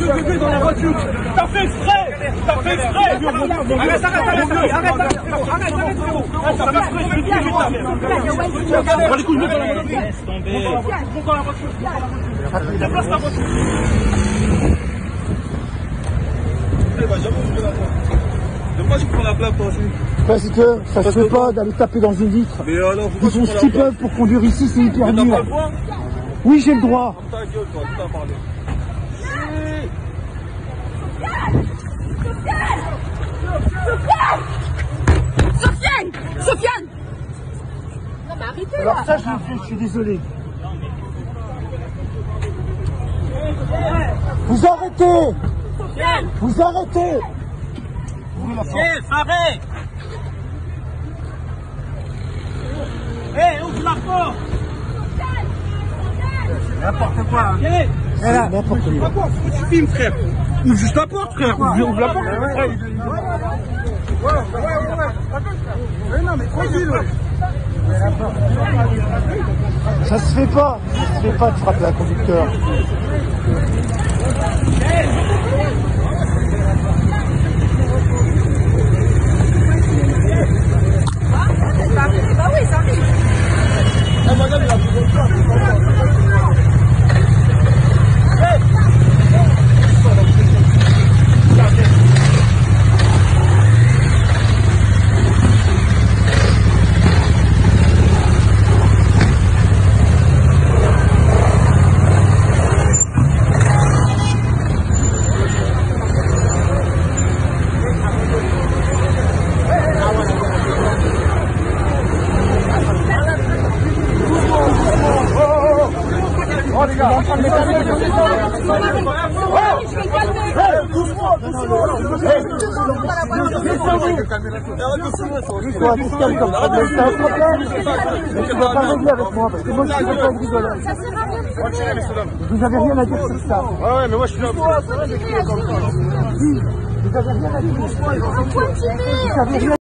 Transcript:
le bébé dans la voiture. T'as fait exprès. T'as fait exprès. Arrête. Les couilles, monte dans la voiture. Monte dans la voiture. Déplace ta voiture. Pourquoi tu prends la plaque toi aussi? Parce que ça se fait pas d'aller taper dans une vitre. Mais alors, ils sont ce qu'ils peuvent pour conduire ici, c'est hyper dur. T'as pas le droit? Oui, j'ai le droit. Ta gueule, toi, tu t'as parlé. Sofiane! Non mais arrêtez là! Alors ça, je suis désolé. Vous arrêtez! Sofiane! Vous arrêtez! Chef, arrête! Hé, ouvre la porte! N'importe quoi! Hein. Voilà, n'importe quoi. Tu filmes, frère! Ouvre juste la porte, frère! Ouvre la porte! Ouais, non, mais tranquille, ouais! Ça se fait pas de frapper un conducteur. Bah oui, ça arrive! Ah, madame, il a plus de temps. Oh les gars, vous avez rien à dire sur ça. Ouais, mais moi je suis là. Vous avez rien à dire.